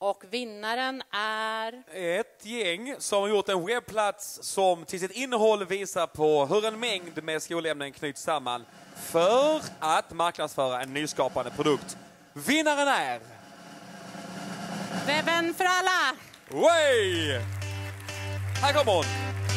Och vinnaren är... Ett gäng som har gjort en webbplats som till sitt innehåll visar på hur en mängd med skolämnen knyts samman för att marknadsföra en nyskapande produkt. Vinnaren är... Webben för alla! Way! Här kommer hon!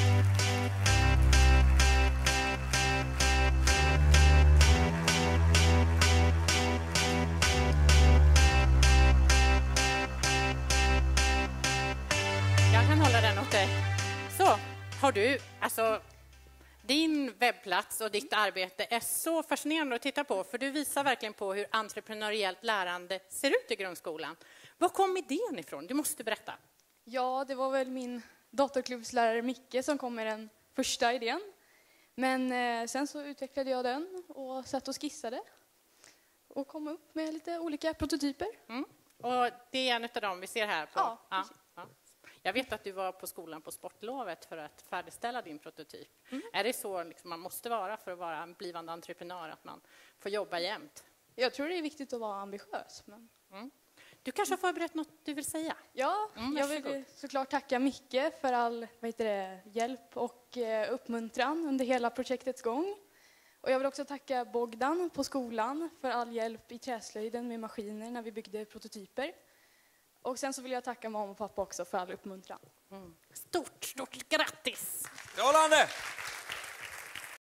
Jag kan hålla den åt dig. Så, har du, alltså, din webbplats och ditt arbete är så fascinerande att titta på, för du visar verkligen på hur entreprenöriellt lärande ser ut i grundskolan. Var kom idén ifrån? Du måste berätta. Ja, det var väl min datorklubbslärare Micke som kom med den första idén. Men sen så utvecklade jag den och satt och skissade och kom upp med lite olika prototyper. Mm. Och det är en av dem vi ser här på. Ja. Ja. Jag vet att du var på skolan på sportlovet för att färdigställa din prototyp. Är det så liksom man måste vara för att vara en blivande entreprenör, att man får jobba jämt? Jag tror det är viktigt att vara ambitiös. Men... Du kanske har förberett något du vill säga? Ja, jag vill såklart tacka Micke för all hjälp och uppmuntran under hela projektets gång. Och jag vill också tacka Bogdan på skolan för all hjälp i träslöjden med maskiner när vi byggde prototyper. Och sen så vill jag tacka mamma och pappa också för all uppmuntran. Stort grattis! Strålande!